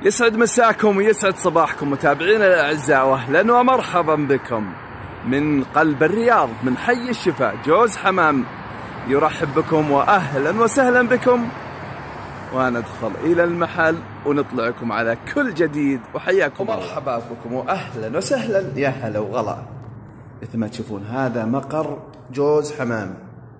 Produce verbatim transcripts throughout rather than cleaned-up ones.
يسعد مساكم ويسعد صباحكم متابعينا الاعزاء، واهلا ومرحبا بكم من قلب الرياض من حي الشفا. جوز حمام يرحب بكم واهلا وسهلا بكم، وندخل الى المحل ونطلعكم على كل جديد. وحياكم ومرحبا بكم واهلا وسهلا، يا هلا وغلا. مثل ما تشوفون هذا مقر جوز حمام.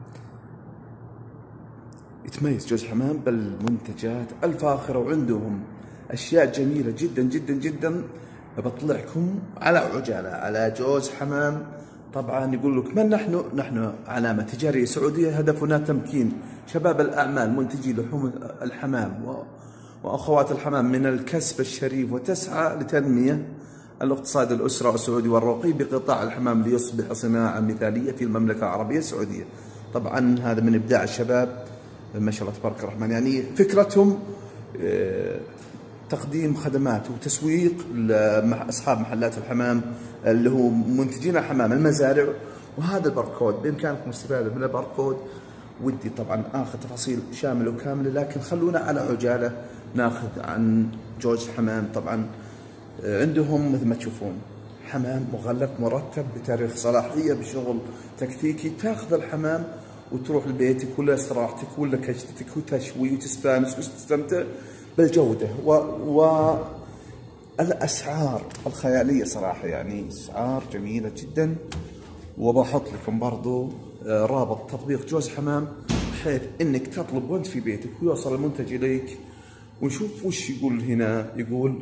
يتميز جوز حمام بالمنتجات الفاخرة وعندهم أشياء جميلة جدا جدا جدا. بطلعكم على عجالة على جوز حمام. طبعا يقول لك من نحن؟ نحن علامة تجارية سعودية هدفنا تمكين شباب الأعمال منتجي لحوم الحمام وأخوات الحمام من الكسب الشريف، وتسعى لتنمية الاقتصاد الأسرة السعودي والرقي بقطاع الحمام ليصبح صناعة مثالية في المملكة العربية السعودية. طبعا هذا من إبداع الشباب ما شاء الله تبارك الرحمن. يعني فكرتهم تقديم خدمات وتسويق لأصحاب محلات الحمام اللي هو منتجين الحمام المزارع. وهذا الباركود بإمكانكم الاستفادة من الباركود. ودي طبعا آخذ تفاصيل شاملة وكاملة، لكن خلونا على عجالة ناخذ عن جوز حمام. طبعا عندهم مثل ما تشوفون حمام مغلف مرتب بتاريخ صلاحية بشغل تكتيكي. تاخذ الحمام وتروح لبيتك ولا استراحتك ولا كشتتك وتشوي وتستانس وتستمتع بالجودة والأسعار الخيالية صراحة. يعني أسعار جميلة جدا. وبحط لكم برضو رابط تطبيق جوز حمام بحيث انك تطلب وانت في بيتك ويوصل المنتج اليك. ونشوف وش يقول هنا. يقول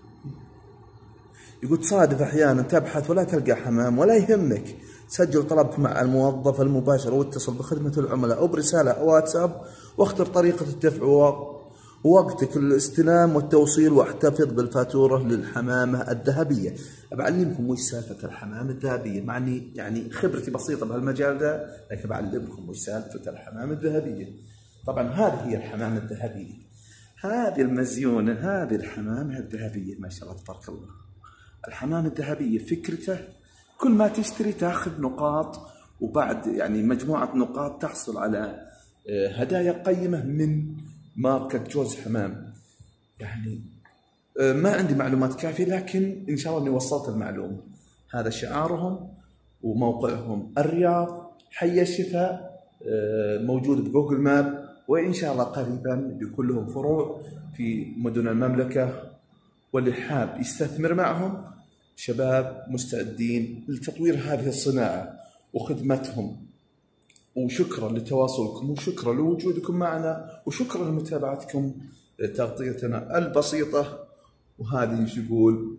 يقول تصادف احيانا تبحث ولا تلقى حمام، ولا يهمك، سجل طلبك مع الموظف المباشر واتصل بخدمة العملاء او برسالة واتساب، واختر طريقة الدفع ووقتك الاستلام والتوصيل، واحتفظ بالفاتورة للحمامة الذهبية. بعلمكم وش سالفة الحمامة الذهبية، معني يعني خبرتي بسيطة بهالمجال ده، لكن بعلمكم وش سالفة الحمامة الذهبية. طبعا هذه هي الحمامة الذهبية، هذه المزيونة، هذه الحمامة الذهبية ما شاء الله تبارك الله. الحمامة الذهبية فكرته كل ما تشتري تاخذ نقاط، وبعد يعني مجموعة نقاط تحصل على هدايا قيمة من ماركة جوز حمام. يعني ما عندي معلومات كافية، لكن إن شاء الله إني وصلت المعلومة. هذا شعارهم وموقعهم الرياض حي الشفا، موجود بجوجل ماب، وإن شاء الله قريبا بيكون لهم فروع في مدن المملكة. واللي حاب يستثمر معهم شباب مستعدين لتطوير هذه الصناعة وخدمتهم. وشكرا لتواصلكم، وشكرا لوجودكم معنا، وشكرا لمتابعتكم تغطيتنا البسيطة. وهذه ايش يقول؟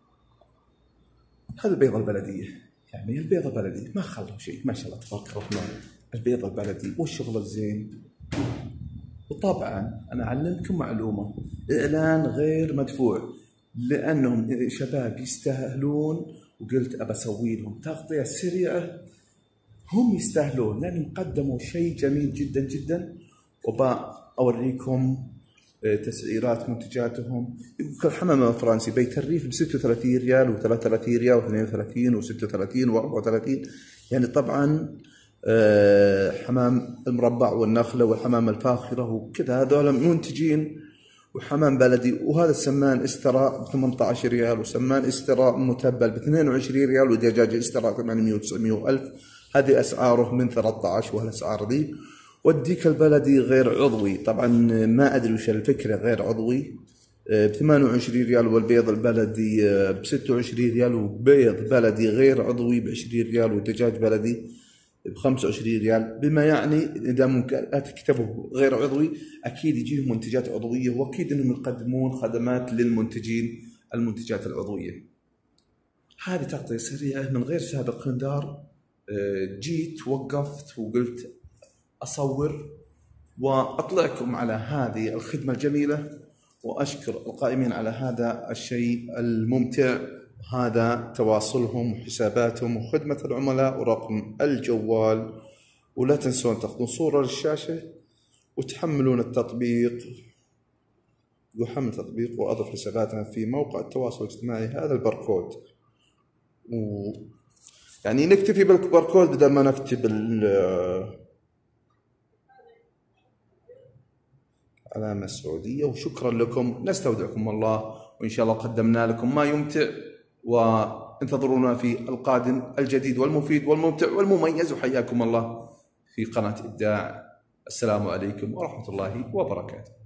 هذا البيضة البلدية، يعني البيضة البلدية ما خلوا شيء ما شاء الله تبارك الرحمن. البيضة البلدي والشغل الزين. وطبعا أنا أعلمكم معلومة، إعلان غير مدفوع لأنهم شباب يستاهلون، وقلت أبى أسوي لهم تغطية سريعة. هم يستاهلون لأنهم قدموا شيء جميل جدا جدا. وبأوريكم تسعيرات منتجاتهم. يقول الحمام الفرنسي بيت الريف ب ستة وثلاثين ريال وثلاثة وثلاثين ريال واثنين وثلاثين وستة وثلاثين وأربعة وثلاثين. يعني طبعا حمام المربع والنخلة والحمام الفاخرة وكذا هذول منتجين. وحمام بلدي. وهذا السمان استراء ب ثمانية عشر ريال، وسمان استراء متبل ب اثنين وعشرين ريال، ودجاج استراء ثمانمئة وتسعمئة وألف. هذه أسعاره من ثلاثة عشر وهالأسعار ذي. والديك البلدي غير عضوي، طبعا ما أدري وش الفكرة غير عضوي، ب ثمانية وعشرين ريال. والبيض البلدي ب ستة وعشرين ريال، وبيض بلدي غير عضوي ب عشرين ريال، ودجاج بلدي ب خمسة وعشرين ريال. بما يعني إذا ممكن تكتبوا غير عضوي أكيد يجيهم منتجات عضوية، وأكيد إنهم يقدمون خدمات للمنتجين المنتجات العضوية. هذه تغطية سريعة من غير سابق انذار. جيت وقفت وقلت أصور وأطلعكم على هذه الخدمة الجميلة، وأشكر القائمين على هذا الشيء الممتع. هذا تواصلهم وحساباتهم وخدمة العملاء ورقم الجوال. ولا تنسون تاخذون صورة للشاشة وتحملون التطبيق. يحمل تطبيق وأضف حساباتنا في موقع التواصل الاجتماعي. هذا الباركود، و يعني نكتفي بالباركود بدل ما نكتب ال علامة السعودية. وشكرا لكم، نستودعكم الله، وإن شاء الله قدمنا لكم ما يمتع، وانتظرونا في القادم الجديد والمفيد والممتع والمميز. وحياكم الله في قناة إبداع. السلام عليكم ورحمة الله وبركاته.